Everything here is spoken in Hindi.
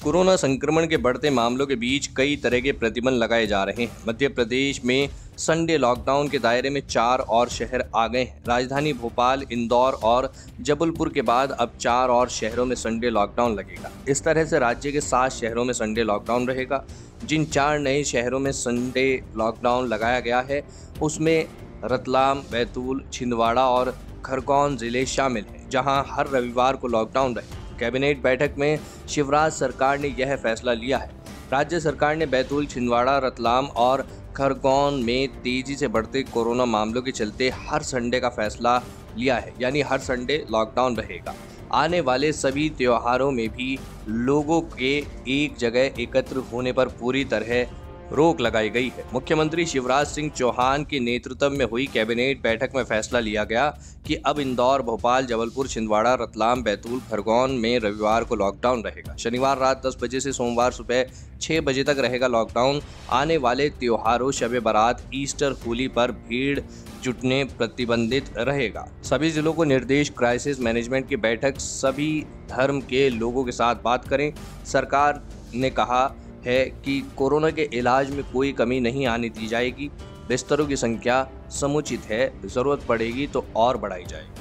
कोरोना संक्रमण के बढ़ते मामलों के बीच कई तरह के प्रतिबंध लगाए जा रहे हैं। मध्य प्रदेश में संडे लॉकडाउन के दायरे में 4 और शहर आ गए हैं। राजधानी भोपाल, इंदौर और जबलपुर के बाद अब 4 और शहरों में संडे लॉकडाउन लगेगा। इस तरह से राज्य के 7 शहरों में संडे लॉकडाउन रहेगा। जिन 4 नए शहरों में संडे लॉकडाउन लगाया गया है उसमें रतलाम, बैतूल, छिंदवाड़ा और खरगोन जिले शामिल हैं, जहां हर रविवार को लॉकडाउन रहेगा। कैबिनेट बैठक में शिवराज सरकार ने यह फैसला लिया है। राज्य सरकार ने बैतूल, छिंदवाड़ा, रतलाम और खरगोन में तेजी से बढ़ते कोरोना मामलों के चलते हर संडे का फैसला लिया है, यानी हर संडे लॉकडाउन रहेगा। आने वाले सभी त्योहारों में भी लोगों के एक जगह एकत्र होने पर पूरी तरह रोक लगाई गई है। मुख्यमंत्री शिवराज सिंह चौहान के नेतृत्व में हुई कैबिनेट बैठक में फैसला लिया गया कि अब इंदौर, भोपाल, जबलपुर, छिंदवाड़ा, रतलाम, बैतूल, खरगोन में रविवार को लॉकडाउन रहेगा। शनिवार रात 10 बजे से सोमवार सुबह 6 बजे तक रहेगा लॉकडाउन। आने वाले त्योहारों शब बारात, ईस्टर, होली पर भीड़ जुटने प्रतिबंधित रहेगा। सभी जिलों को निर्देश, क्राइसिस मैनेजमेंट की बैठक सभी धर्म के लोगों के साथ बात करें। सरकार ने कहा है कि कोरोना के इलाज में कोई कमी नहीं आने दी जाएगी। बिस्तरों की संख्या समुचित है, जरूरत पड़ेगी तो और बढ़ाई जाएगी।